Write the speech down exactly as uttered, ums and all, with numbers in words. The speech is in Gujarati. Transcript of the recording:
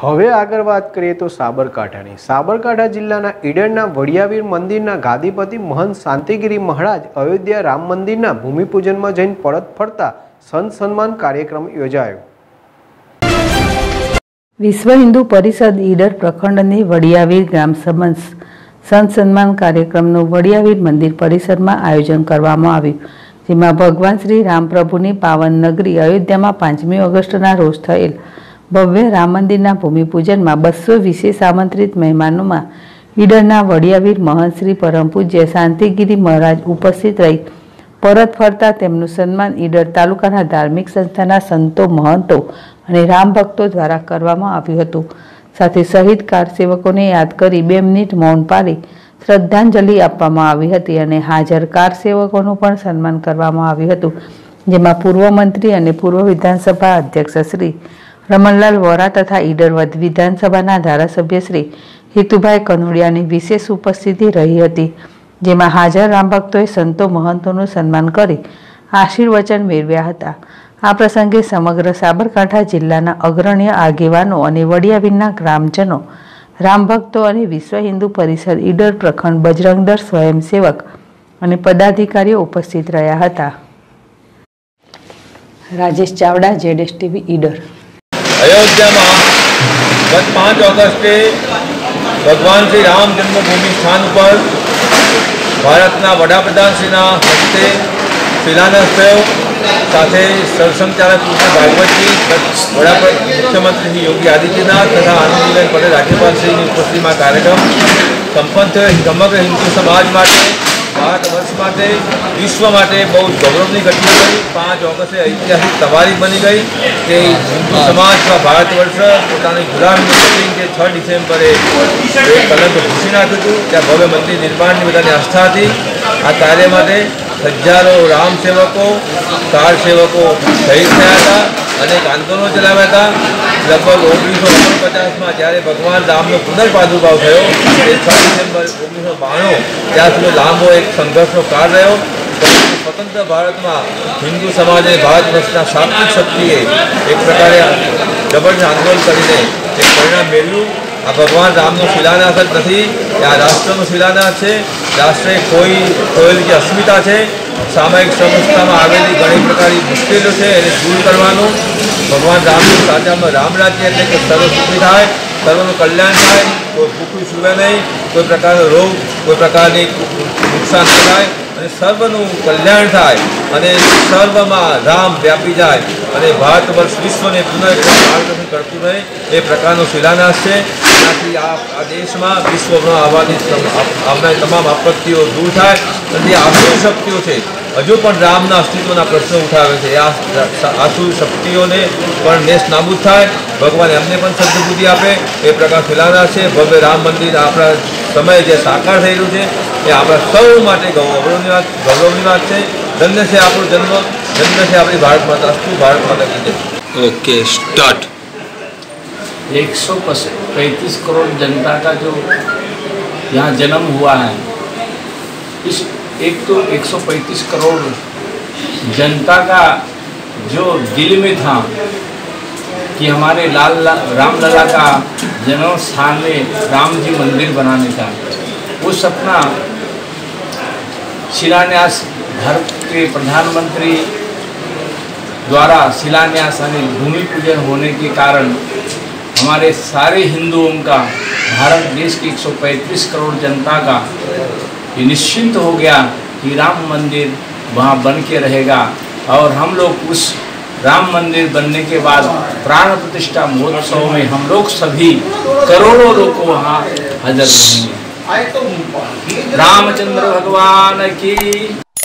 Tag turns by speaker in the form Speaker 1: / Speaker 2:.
Speaker 1: હવે આગળ વાત કરીએ તો સાબરકાંઠાની સાબરકાંઠા જિલ્લાના ઈડરના વડિયાવીર મંદિરના ગાદીપતિ મહંત શાંતિગીરી મહારાજ અયોધ્યા રામ મંદિરના ભૂમિપૂજનમાં જઈને પરત ફરતા સંત સન્માન કાર્યક્રમ યોજાયો।
Speaker 2: વિશ્વ હિન્દુ પરિષદ ઈડર પ્રખંડની વડિયાવીર ગ્રામ સમંસ સંત સન્માન કાર્યક્રમનું વડિયાવીર મંદિર પરિસરમાં આયોજન કરવામાં આવ્યું, જેમાં ભગવાન શ્રી રામ પ્રભુની પાવન નગરી અયોધ્યામાં પાંચમી ઓગસ્ટના રોજ થયેલ ભવ્ય રામ મંદિરના ભૂમિપૂજનમાં બસો વિશેષ આમંત્રિત મહેમાનોમાં ઈડરના વડિયાવીર મહંત શ્રી પરમ પૂજ્ય શાંતિગીરી મહારાજ ઉપસ્થિત રહી પરત ફરતા તેમનું સન્માન ઈડર તાલુકાના ધાર્મિક સંસ્થાના સંતો, મહંતો અને રામ ભક્તો દ્વારા કરવામાં આવ્યું હતું। સાથે શહીદ કારસેવકોને યાદ કરી બે મિનિટ મૌન પાળી શ્રદ્ધાંજલિ આપવામાં આવી હતી અને હાજર કારસેવકોનું પણ સન્માન કરવામાં આવ્યું હતું, જેમાં પૂર્વ મંત્રી અને પૂર્વ વિધાનસભા અધ્યક્ષ શ્રી રમણલાલ વોરા તથા ઈડર વિધાનસભાના ધારાસભ્ય શ્રી હિતુભાઈ કનોડિયાની વિશેષ ઉપસ્થિતિ રહી હતી, જેમાં હાજર રામ ભક્તોએ સંતો મહંતોનું સન્માન કરી આશીર્વચન મેળવ્યા હતા। આ પ્રસંગે સમગ્ર સાબરકાંઠા જિલ્લાના અગ્રણ્ય આગેવાનો અને વડિયાવીરના ગ્રામજનો, રામ ભક્તો અને વિશ્વ હિન્દુ પરિષદ ઈડર પ્રખંડ બજરંગદળ સ્વયંસેવક અને પદાધિકારીઓ ઉપસ્થિત રહ્યા હતા। રાજેશ ચાવડા, જેડેશ ટીવી, ઈડર।
Speaker 3: अयोध्या में गत पाँच ऑगस्टे भगवान श्री राम जन्मभूमि स्थान पर भारतना वडाप्रधान श्रीना हस्ते शिलान्यास थयो। साथे सरसंघचालक भागवत जी, वड़ा मुख्यमंत्री श्री योगी आदित्यनाथ तथा आनंदीबेन पटेल राज्यपाल श्री की उपस्थिति में कार्यक्रम संपन्न थयो। समग्र हिंदू समाज माटे, भारत वर्ष माटे, विश्व माटे बहुत गौरवनी घटना रही। पाँच ऑगस्टे ऐतिहासिक तवारीख बनी गई कि हिंदू समाज का भारत वर्ष पोतानी गुलामी के छ डिसेम्बरे एक कलंक भूसी नाख्युं हतुं। त्यां भव्य मंदिर निर्माण की बधानी आस्था थी। आ कार्य माटे हजारों राम सेवकों, कार सेवकों शहीद थया था, अनेक आंदोलनों चलाव्या था। लगभग ओगनीस सौ ओगणपचास में जयरे भगवान रामनो पुनर्प्रादुर्भाव थयो ते छ डिसेम्बर ओगनीस सौ बाणु त्यां सुधी लांबो एक संघर्षनो काळ रह्यो। स्वतंत्र भारत में हिंदू समाज भारत वर्षना शाब्दिक शक्तिए एक प्रकारे जबरदस्त आंदोलन करीने एक परिणाम मेळव्युं। आ भगवान रामनो शिलान्यास ज नथी, आ राष्ट्रनो शिलान्यास है। राष्ट्रे कोई कोई जे अस्मिता है, सामायिक संस्था में आवेली घणी प्रकार मुश्केलियों है, एने दूर करवानुं। भगवान राम साचा में राम राज्य एटले के सर्व सुखी थाय, सर्वનું कल्याण थाय, कोई भूखું સુવે नहीं, कोई प्रकार रोग, कोई प्रकार नुकसान न थाय અને સર્વનું કલ્યાણ થાય અને સર્વમાં રામ વ્યાપી જાય અને ભારત વર્ષ વિશ્વને પુનઃ કરતું રહે એ પ્રકારનો શિલાન્યાસ છે। એનાથી આ આ દેશમાં વિશ્વમાં આવવાની આવનારી તમામ આપત્તિઓ દૂર થાય અને આસુર શક્તિઓ છે હજુ પણ રામના અસ્તિત્વના પ્રશ્નો ઉઠાવે છે। આ આસુર શક્તિઓને પણ નેસ્ત નાબૂદ થાય, ભગવાન એમને પણ સદબુદ્ધિ આપે એ પ્રકાર શિલાન્યાસ છે। ભવ્ય રામ મંદિર આપણા સમયે જે સાકાર થઈ રહ્યું છે એ આપણા સૌ માટે ગૌરવની વાત ગૌરવની વાત છે। ધન્ય છે આપણો જન્મ, ધન્ય છે આપણી ભારત માતા। અસ્તુ ભારત માતા की जय।
Speaker 4: Okay start.
Speaker 5: एक सौ पैंतीस करोड़ जनता का जो यहाँ जन्म हुआ है, इस एक तो एक सौ पैंतीस करोड़ जनता का जो दिल में था कि हमारे लाल ला, राम लला का जन्म स्थान में राम जी मंदिर बनाने का, वो सपना शिलान्यास भारत के प्रधानमंत्री द्वारा शिलान्यास यानी भूमि पूजन होने के कारण हमारे सारे हिंदुओं का, भारत देश की एक सौ पैंतीस करोड़ जनता का ये निश्चिंत हो गया कि राम मंदिर वहाँ बन के रहेगा। और हम लोग उस राम मंदिर बनने के बाद प्राण प्रतिष्ठा महोत्सव में हम लोग सभी करोड़ों लोग वहाँ हाजिर रहेंगे। रामचंद्र भगवान की।